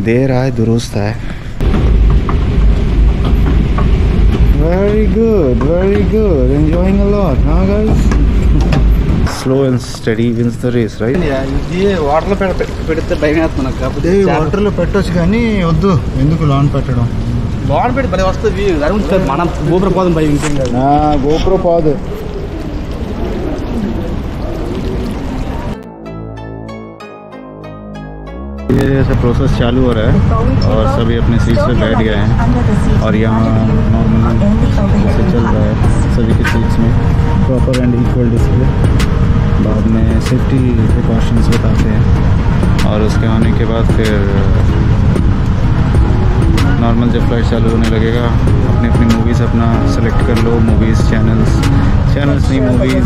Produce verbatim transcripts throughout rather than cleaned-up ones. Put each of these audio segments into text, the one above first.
देर आए दुरुस्त आए। Very good, very good, enjoying a lot, हाँ guys. Slow and study wins the race, right? ఇది వాటర్లో పెడితే భయం వేస్తుంది నాకు. కాకపోతే వాటర్లో పెట్టొచ్చు కానీ వద్దు, ఎందుకు లాన్ పెట్టడం? లాన్ పెట్టి భలే వస్తుంది, మనం గోపుర పోదాం భయం ఇంకేం కాదు. గోపుర పోదు. ये ऐसा प्रोसेस चालू हो रहा है और सभी अपने सीट पे बैठ गए हैं और यहाँ नॉर्मल जैसे चल रहा है सभी की सीट्स में प्रॉपर एंड इक्वल डिस्प्ले। बाद में सेफ्टी प्रिकॉशंस बताते हैं और उसके आने के बाद फिर नॉर्मल जब फ्लाइट चालू होने लगेगा अपनी अपनी मूवीज़ अपना सेलेक्ट कर लो। मूवीज़ चैनल्स चैनल्स नहीं मूवीज़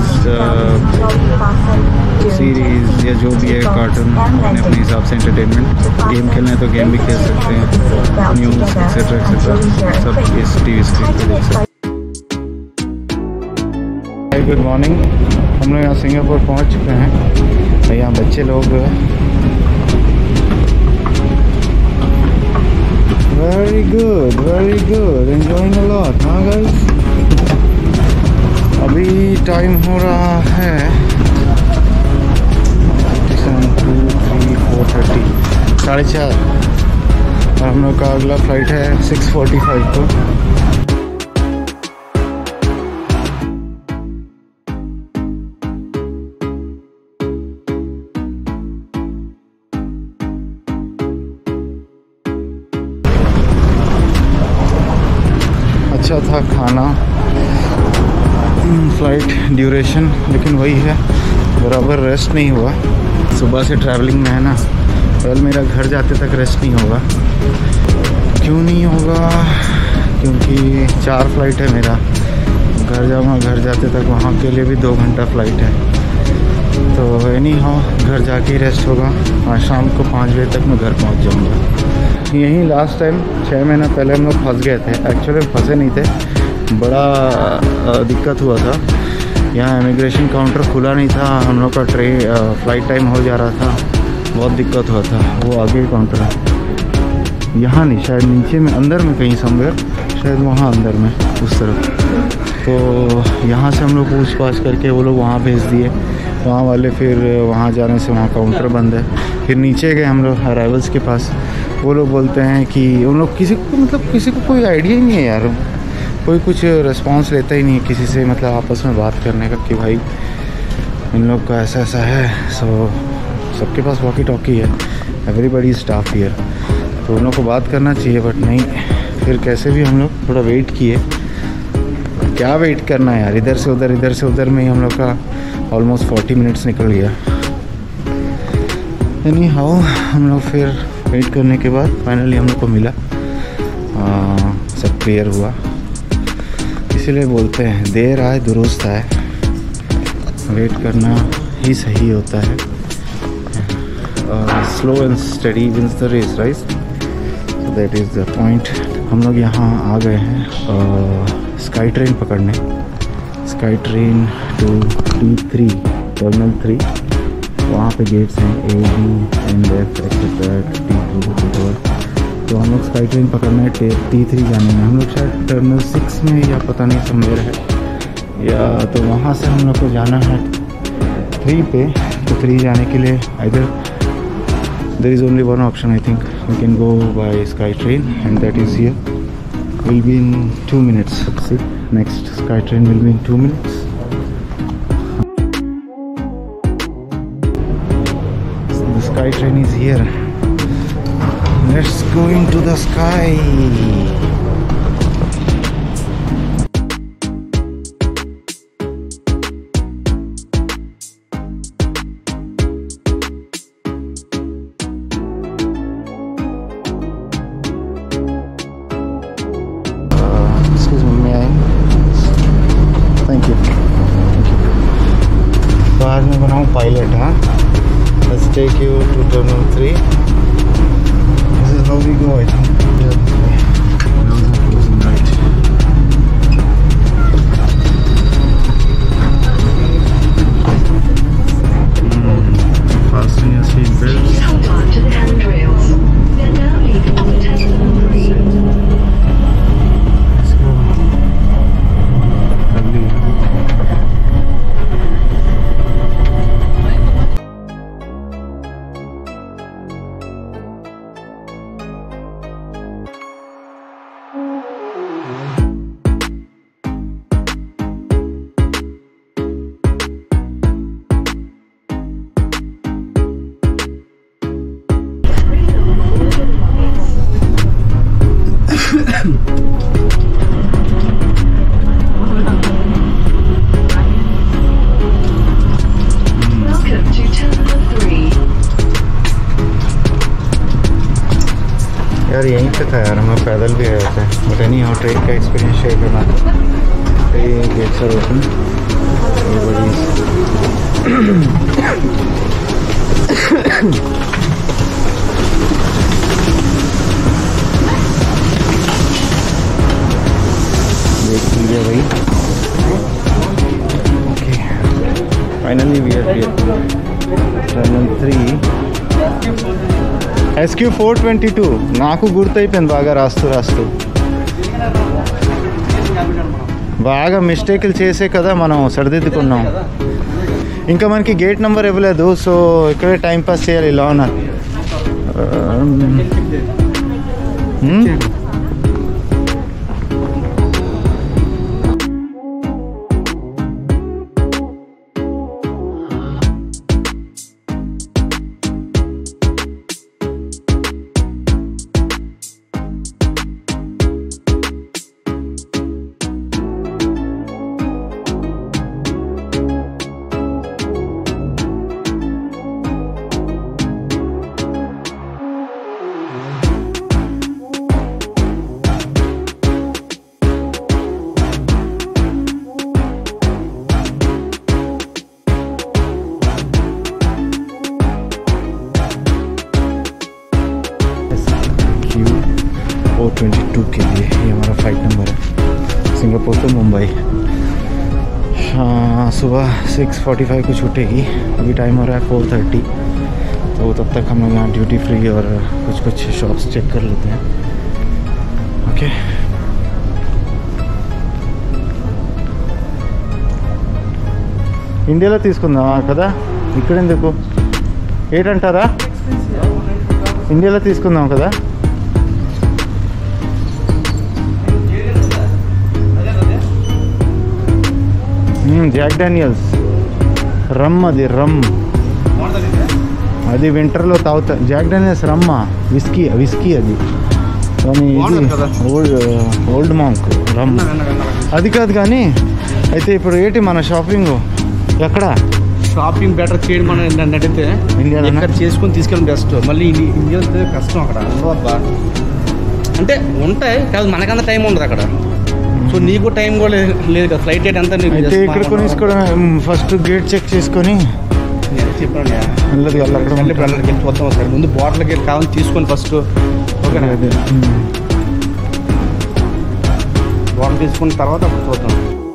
सीरीज़ या जो भी है कार्टून अपने अपने हिसाब से एंटरटेनमेंट। गेम खेलना है तो गेम भी खेल सकते हैं, न्यूज़ एक्सेट्रा एक्सेट्रा सब इस टीवी स्क्रीन पर देख सकते हैं। गुड मॉर्निंग, हम लोग यहाँ सिंगापुर पहुँच चुके हैं। यहाँ बच्चे लोग very good, very good, enjoying a lot, हाँ गाइस। अभी टाइम हो रहा है टू थ्री फोर थर्टी साढ़े चार और हम लोग का अगला फ्लाइट है सिक्स फोर्टी फाइव को। अच्छा था खाना, फ्लाइट ड्यूरेशन लेकिन वही है, बराबर रेस्ट नहीं हुआ। सुबह से ट्रैवलिंग में है ना, कल मेरा घर जाते तक रेस्ट नहीं होगा। क्यों नहीं होगा? क्योंकि चार फ्लाइट है मेरा, घर जाऊँगा, घर जाते तक वहाँ के लिए भी दो घंटा फ्लाइट है। तो एनी हाउ घर जाके ही रेस्ट होगा। आज शाम को पाँच बजे तक मैं घर पहुँच जाऊँगा। यहीं लास्ट टाइम छः महीना पहले हम लोग फंस गए थे। एक्चुअली फंसे नहीं थे, बड़ा दिक्कत हुआ था। यहाँ इमिग्रेशन काउंटर खुला नहीं था, हम लोग का ट्रेन फ्लाइट टाइम हो जा रहा था, बहुत दिक्कत हुआ था। वो आगे काउंटर है, यहाँ नहीं, शायद नीचे में अंदर में कहीं समवेयर, शायद वहाँ अंदर में उस तरफ। तो यहाँ से हम लोग पूछ पाछ करके वो लोग वहाँ भेज दिए, वहाँ वाले फिर वहाँ जाने से वहाँ काउंटर बंद है। फिर नीचे गए हम लोग अराइवल्स के पास, वो लोग बोलते हैं कि उन लोग किसी को मतलब किसी को कोई आइडिया ही नहीं है यार, कोई कुछ रिस्पांस लेता ही नहीं है किसी से, मतलब आपस में बात करने का कि भाई इन लोग का ऐसा ऐसा है। सो सबके पास वॉकी टॉकी है, एवरीबडी स्टाफ हियर, तो उन लोग को बात करना चाहिए बट नहीं। फिर कैसे भी हम लोग थोड़ा वेट किए, क्या वेट करना है यार, इधर से उधर इधर से उधर में ही हम लोग का ऑलमोस्ट फोर्टी मिनट्स निकल गया। एनी हाउ हम लोग फिर वेट करने के बाद फाइनली हम लोग को मिला, आ, सब क्लियर हुआ। इसीलिए बोलते हैं देर आए दुरुस्त आए, वेट करना ही सही होता है। Slow and study wins the race, right? So that is the point. हम लोग यहाँ आ गए हैं स्काई ट्रेन पकड़ने, sky train to T three terminal three. वहाँ पे गेट्स हैं A B and F etcetera T two T four. तो हम लोग स्काई ट्रेन पकड़ना है टी थ्री जाने में। हम लोग शायद टर्मिनल सिक्स में या पता नहीं समवेयर है, या तो वहाँ से हम लोग को जाना है थ्री पे। तो थ्री जाने के लिए इधर there is only one option, I think we can go by sky train and that is here, will be in two minutes. See next sky train will be in two minutes. Sky train is here. Let's go into the sky. Uh, excuse me, may I? Thank you. तो आज मैं बनाऊँ pilot, हाँ? Let's take you to terminal three. This is how we go, I think. Yeah, this way. Now we're closing right. Mm. Fasten your seat belts. Hold on to the handrails. They're now यार यहीं पे था यार, मैं पैदल भी आया था, बट एनी हाउ ट्रेन का एक्सपीरियंस शेयर करना था। ये गेट्स आर ओपन, ये बड़ी देख लीजिए भाई। Okay finally we are here, terminal three S Q four twenty two నాకు గుర్తయిపోయింది బాగా రాస్తూ రాస్తూ. బాగా మిస్టేక్లు చేసే కదా మనం సరిదిద్దుకున్నాం. ఇంకా మనకి గేట్ నెంబర్ ఇవ్వలేదు, సో ఇక్కడే టైం పాస్ చేయాలి లోన. फोर ट्वेंटी टू के लिए ये हमारा फ्लाइट नंबर है, सिंगापुर टू मुंबई। हाँ सुबह सिक्स फोर्टी फाइव को छूटेगी, अभी टाइम हो रहा है फोर थर्टी, तो तब तक हम लोग यहाँ ड्यूटी फ्री और कुछ कुछ शॉप्स चेक कर लेते हैं. ओके ఇండియాలో తీసుకుందామా కదా, ఇక్కడ ఎందుకు ఏంటంటారా, ఇండియాలో తీసుకుందాం కదా. జాక్ డానియల్స్ రమ్, అది రమ్, అది వింటర్లో తాగుతా. జాక్ డానియల్స్ రమ్మ, విస్కీ విస్కీ అది, కానీ ఓల్డ్ ఓల్డ్ మాంక్ రమ్ అది కాదు. కానీ అయితే ఇప్పుడు ఏంటి మన షాపింగ్ ఎక్కడ, షాపింగ్ బెటర్ చేయడం మనం ఏంటంటే ఇండియా ఇక్కడ చేసుకొని తీసుకెళ్ళడం బెస్ట్. మళ్ళీ ఇండియా కష్టం అక్కడ ఉండవబ్బా, అంటే ఉంటాయి కాదు, మనకంత టైం ఉండదు అక్కడ. సో నీకు టైం కూడా లేదు కదా, ఫ్లైట్ డేట్ అంతా అయితే ఇక్కడ కొనేసుకోవడం. ఫస్ట్ గేట్ చెక్ చేసుకొని చెప్పండి వెళ్ళదు కదా, అక్కడ మళ్ళీ వెళ్ళి చూద్దాం ఒకసారి. ముందు బాటిల్కి కావాలి తీసుకొని ఫస్ట్, ఓకేనా, బాటిల్ తీసుకున్న తర్వాత అప్పుడు చూద్దాం.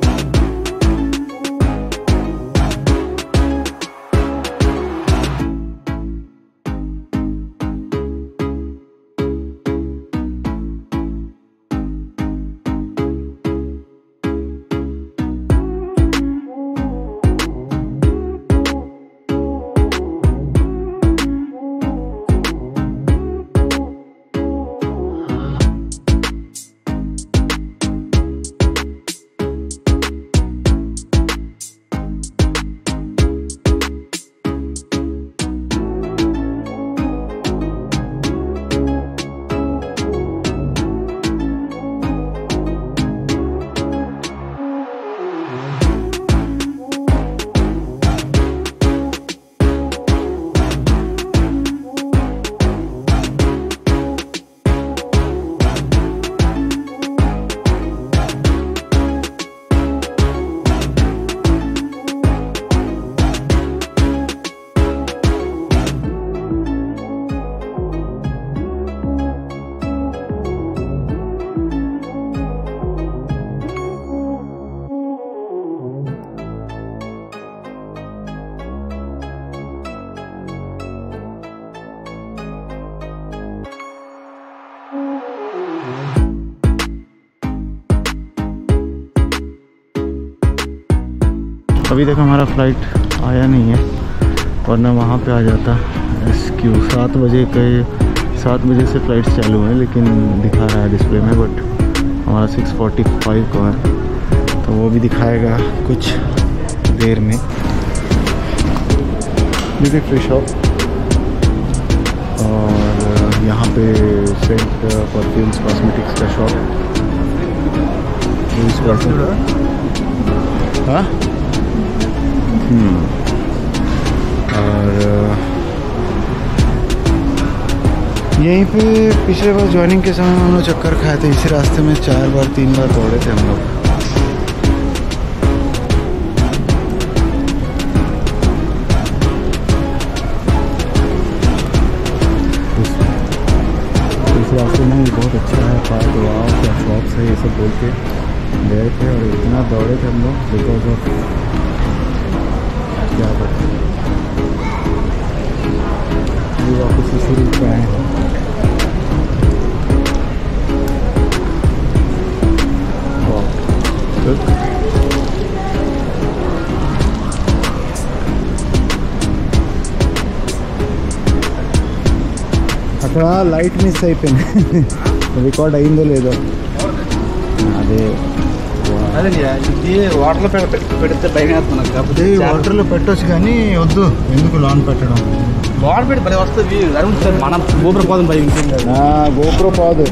अभी तक हमारा फ्लाइट आया नहीं है, वरना वहाँ पे आ जाता. एस क्यू सात बजे के सात बजे से फ़्लाइट्स चालू हैं, लेकिन दिखा रहा है डिस्प्ले में, बट हमारा सिक्स फोर्टी फाइव का है, तो वो भी दिखाएगा कुछ देर में. ड्यूटी फ्री शॉप, और यहाँ पे सेंट परफ्यूम्स कॉस्मेटिक्स का शॉप यूज़ करते हैं. हाँ और यहीं पे पिछले बार ज्वाइनिंग के समय हम लोग चक्कर खाए थे, इसी रास्ते में चार बार तीन बार दौड़े थे हम लोग। इस रास्ते में बहुत अच्छा है, पार्क वाव क्या शॉप्स है ये सब बोल के गए थे और इतना दौड़े थे हम लोग बिकॉज ऑफ क्या करते हैं, वापस इसी रूट पे आए हैं। అక్కడ లైట్ మిస్ అయిపోయింది, రికార్డ్ అయిందో లేదో అదే అదే ఇది వాటర్లో పెడితే భయం వేస్తుంది నాకు. కాకపోతే వాటర్లో పెట్టవచ్చు కానీ వద్దు, ఎందుకు లాన్ పెట్టడం, వాటర్ పెట్టి భయం వస్తుంది. మనం గోపురం పోదాం భయం ఇంకేం గోపురం పోదు.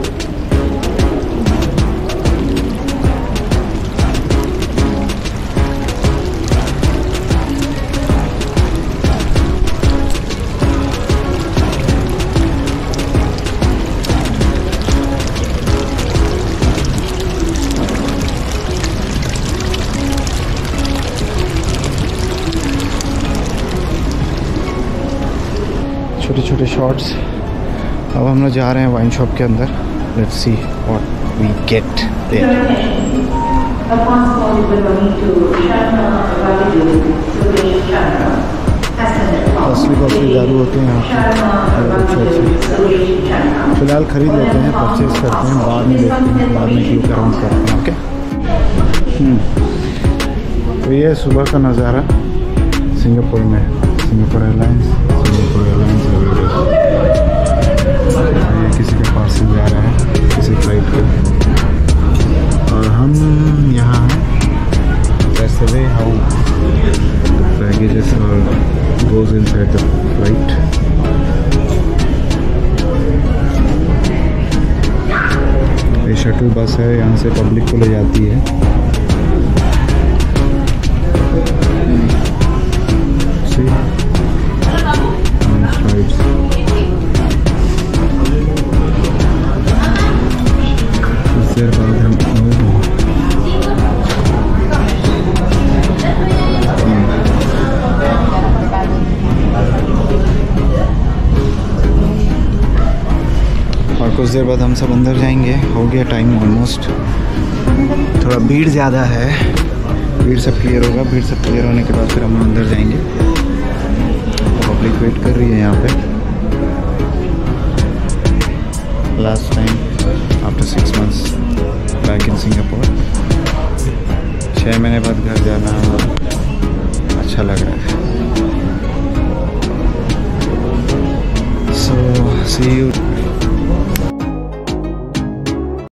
छोटे छोटे शॉट्स। अब हम लोग जा रहे हैं वाइन शॉप के अंदर। Let's see what we get there. असली असली दारू होते हैं यहाँ पे, अच्छे अच्छे। फिलहाल खरीद लेते हैं, परचेज करते हैं, बाद में देखते हैं, बाद में क्लिक अराउंड करते हैं। ओके, तो ये सुबह का नज़ारा सिंगापुर में, सिंगापुर एयरलाइंस, सिंगापुर एयरलाइंस ये किसी के पास से जा रहा है, किसी फ्लाइट के, और हम यहाँ हैं। That's the way how the baggages are goes inside the flight. ये शटल बस है, यहाँ से पब्लिक को ले जाती है। See? Nice flights. कुछ देर बाद हम और कुछ देर बाद हम सब अंदर जाएंगे। हो गया टाइम ऑलमोस्ट। थोड़ा भीड़ ज़्यादा है, भीड़ सब क्लियर होगा, भीड़ सब क्लियर होने के बाद फिर हम अंदर जाएंगे। पब्लिक वेट कर रही है यहाँ पे। Last time after six months back in Singapore, छः महीने बाद घर जाना अच्छा लग रहा है। सो सी यू